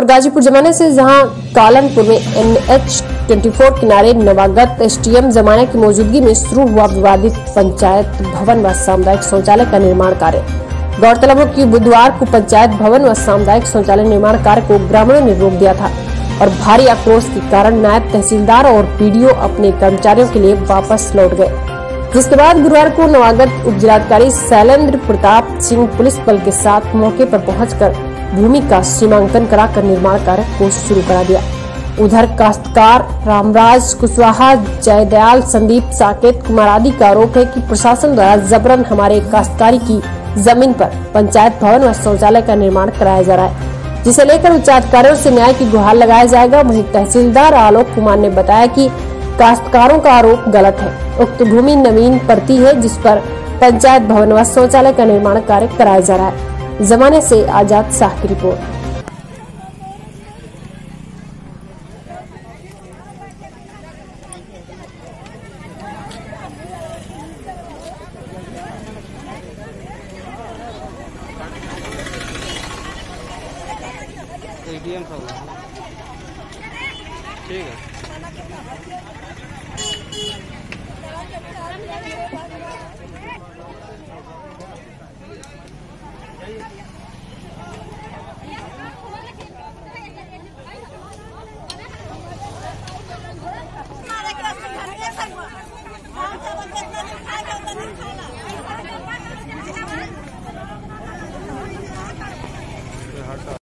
खबर गाजीपुर जमाने से, जहां कालनपुर में NH-24 किनारे नवागत STM जमाने की मौजूदगी में शुरू हुआ विवादित पंचायत भवन व सामुदायिक शौचालय का निर्माण कार्य। गौरतलब हो कि बुधवार को पंचायत भवन व सामुदायिक शौचालय निर्माण कार्य को ग्रामीणों ने रोक दिया था और भारी आक्रोश के कारण नायब तहसीलदार और PDO अपने कर्मचारियों के लिए वापस लौट गए, जिसके बाद गुरुवार को नवागत उप जिलाधिकारी शैलेंद्र प्रताप सिंह पुलिस बल के साथ मौके पर पहुंचकर भूमि का सीमांकन कराकर निर्माण कार्य को शुरू करा दिया। उधर काश्तकार रामराज कुशवाहा, जयदयाल, संदीप, साकेत कुमार आदि का आरोप है कि प्रशासन द्वारा जबरन हमारे काश्तकारी की जमीन पर पंचायत भवन व शौचालय का निर्माण कराया जा रहा है, जिसे लेकर उच्च अधिकारियों से न्याय की गुहार लगाया जाएगा। वहीं तहसीलदार आलोक कुमार ने बताया कि काश्तकारों का आरोप गलत है। उक्त भूमि नवीन पड़ती है, जिस पर पंचायत भवन व शौचालय का निर्माण कार्य कराया जा रहा है। जमाने से आजाद शाह की रिपोर्ट। ठीक है।